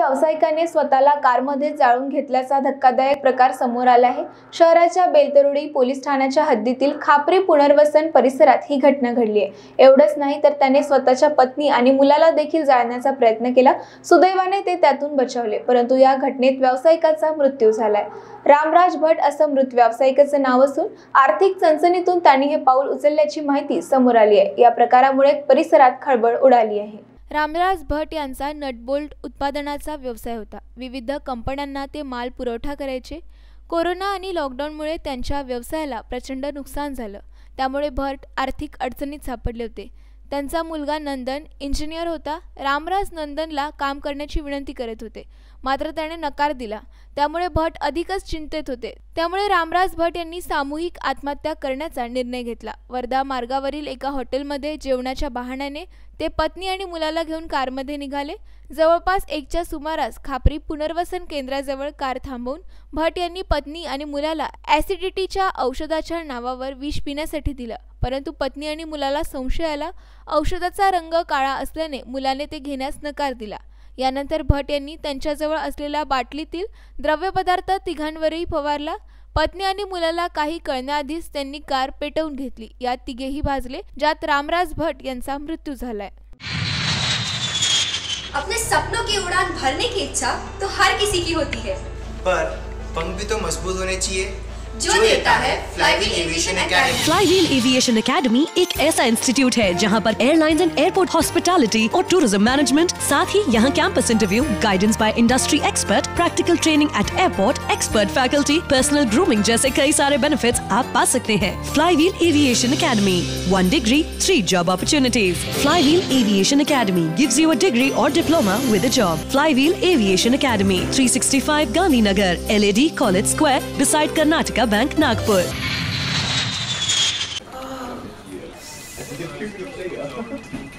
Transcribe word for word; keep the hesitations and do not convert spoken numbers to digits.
व्यावसायिकाने स्वतःला कारमध्ये जाळून घेतल्याचा धक्कादायक प्रकार समोर आला आहे। शहराच्या बेलतरोडी पोलीस ठाण्याच्या हद्दीतील खापरी पुनर्वसन परिसरात ही घटना घडली आहे। एवढंच नाही तर त्याने स्वतःच्या पत्नी आणि मुलाला देखील जाळण्याचा प्रयत्न केला। सुदैवाने ते त्यातून बचावले, परंतु या घटनेत व्यावसायिकाचा मृत्यू झालाय। रामराज भट असं मृत व्यावसायिकाचं नाव असून आर्थिक चणचणीतून त्यांनी हे पाऊल उचलल्याची माहिती समोर आली आहे। या प्रकारामुळे परिसरात खळबळ उडाली आहे। रामराज भट यांचा नटबोल्ट उत्पादनाचा व्यवसाय होता। विविध कंपन्यांना ते माल पुरवठा करायचे। कोरोना आणि लॉकडाऊनमुळे त्यांच्या व्यवसायाला प्रचंड नुकसान झालं, त्यामुळे भट आर्थिक अडचणीत सापडले होते। त्यांचा मुलगा नंदन इंजिनियर होता। रामराज नंदनला काम करण्याची विनंती करत होते, मात्र त्याने नकार दिला, त्यामुळे भट अधिकच चिंतेत होते। त्यामुळे रामराज भट यांनी सामूहिक आत्महत्या करण्याचा निर्णय घेतला। वर्धा मार्गावरील एका हॉटेलमध्ये जेवणाच्या बहाण्याने ते पत्नी आणि मुलाला घेऊन कारमध्ये निघाले। जवळपास एकच्या सुमारास खापरी पुनर्वसन केंद्राजवळ कार थांबवून भट यांनी पत्नी आणि मुलाला ॲसिडिटीच्या औषधाच्या नावावर विष पिण्यासाठी दिलं, परंतु पत्नी आणि मुलाला संशय आला। औषधाचा रंग काळा असल्याने मुलाने ते घेण्यास नकार दिला। यानंतर भट यांनी त्यांच्याजवळ असलेल्या बाटलीतील द्रव्य पदार्थ तिघांवरही फवारला। पत्नी आणि मुलाला काही कळण्याआधीच त्यांनी कार पेटवून घेतली। यात तिघेही भाजले, ज्यात रामराज भट यांचा मृत्यू झालाय। अपने सपनों की उड़ान भरने की इच्छा तो हर किसी की होती है, पर पंख भी तो मजबूत होने चाहिए, जो देता है Flywheel Aviation Academy. Flywheel Aviation Academy एक ऐसा इंस्टीट्यूट है जहां पर एयरलाइंस एंड एयरपोर्ट हॉस्पिटैलिटी और टूरिज्म मैनेजमेंट, साथ ही यहां campus interview, guidance by industry expert, practical training at airport, expert faculty, personal grooming जैसे कई सारे बेनिफिट्स आप पा सकते हैं। Flywheel Aviation Academy, one degree three job opportunities. Flywheel Aviation Academy gives you a degree और diploma with a job. Flywheel Aviation academy, three sixty five Gandhinagar, L A D college square, beside Karnataka Bank, Nagpur.